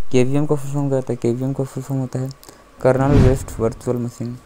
KVM का full form क्या होता है? केवीएम का फुल फॉर्म होता है कर्नल बेस्ड वर्चुअल मशीन।